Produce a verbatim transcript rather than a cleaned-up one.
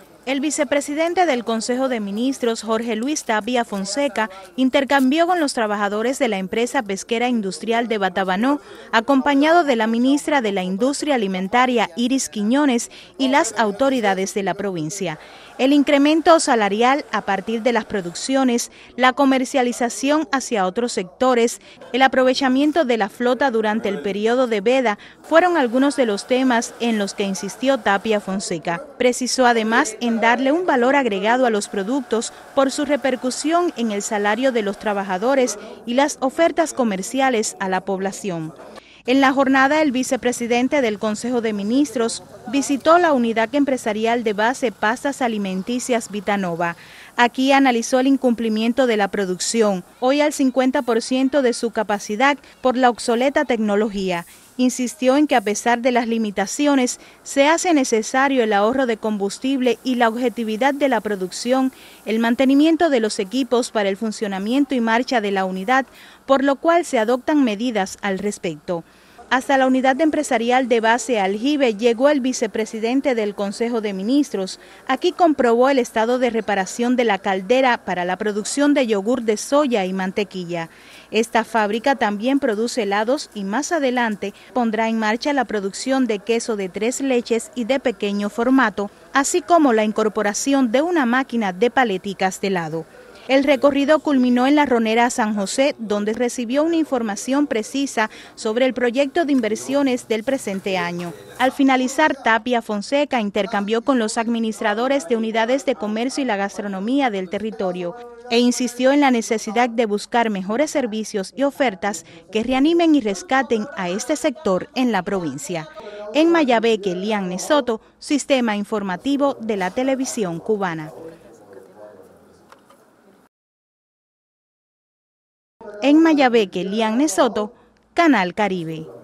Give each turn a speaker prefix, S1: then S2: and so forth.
S1: El vicepresidente del Consejo de Ministros, Jorge Luis Tapia Fonseca, intercambió con los trabajadores de la empresa pesquera industrial de Batabanó, acompañado de la ministra de la Industria Alimentaria, Iris Quiñones, y las autoridades de la provincia. El incremento salarial a partir de las producciones, la comercialización hacia otros sectores, el aprovechamiento de la flota durante el periodo de veda fueron algunos de los temas en los que insistió Tapia Fonseca. Precisó además en darle un valor agregado a los productos por su repercusión en el salario de los trabajadores y las ofertas comerciales a la población. En la jornada, el vicepresidente del Consejo de Ministros visitó la unidad empresarial de base Pastas Alimenticias Vitanova. Aquí analizó el incumplimiento de la producción, hoy al cincuenta por ciento de su capacidad por la obsoleta tecnología. Insistió en que a pesar de las limitaciones, se hace necesario el ahorro de combustible y la objetividad de la producción, el mantenimiento de los equipos para el funcionamiento y marcha de la unidad, por lo cual se adoptan medidas al respecto. Hasta la unidad empresarial de base Aljibe llegó el vicepresidente del Consejo de Ministros. Aquí comprobó el estado de reparación de la caldera para la producción de yogur de soya y mantequilla. Esta fábrica también produce helados y más adelante pondrá en marcha la producción de queso de tres leches y de pequeño formato, así como la incorporación de una máquina de paleticas de helado. El recorrido culminó en la Ronera San José, donde recibió una información precisa sobre el proyecto de inversiones del presente año. Al finalizar, Tapia Fonseca intercambió con los administradores de unidades de comercio y la gastronomía del territorio e insistió en la necesidad de buscar mejores servicios y ofertas que reanimen y rescaten a este sector en la provincia. En Mayabeque, Lian Soto, Sistema Informativo de la Televisión Cubana. En Mayabeque, Lian Soto, Canal Caribe.